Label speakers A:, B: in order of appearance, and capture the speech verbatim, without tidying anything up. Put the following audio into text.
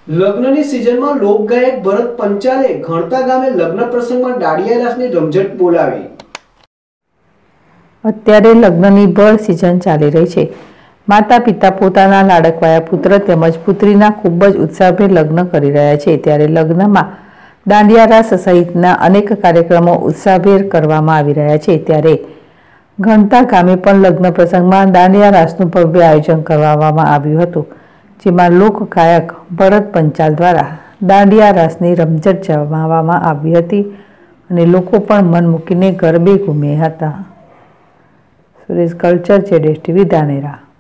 A: લગ્નની સિઝનમાં લોકગાયક ભરત પંચાલે ઘણતા ગામે લગ્ન પ્રસંગમાં દાંડિયા રાસની રમઝટ બોલાવી।
B: અત્યારે લગ્નની ભર સિઝન ચાલી રહી છે। માતા પિતા પોતાના લાડકવાયા પુત્ર તેમજ પુત્રીના ખૂબ જ ઉત્સાહભેર લગ્ન કરી રહ્યા છે, ત્યારે લગ્નમાં દાંડિયા રાસ સહિતના અનેક કાર્યક્રમો ઉત્સાહભેર કરવામાં આવી રહ્યા છે। ત્યારે ઘણતા ગામે પણ લગ્ન પ્રસંગમાં દાંડિયા રાસનું ભવ્ય આયોજન કરવામાં આવ્યું હતું, જેમાં લોકગાયક ભરત પંચાલ દ્વારા દાંડિયા રાસની રમઝટ જમાવવામાં આવી હતી અને લોકો પણ મન મૂકીને ગરબે ઘૂમ્યા હતા। સુરેશ કલ્ચર, જેડેશ ટીવી, ધાનેરા।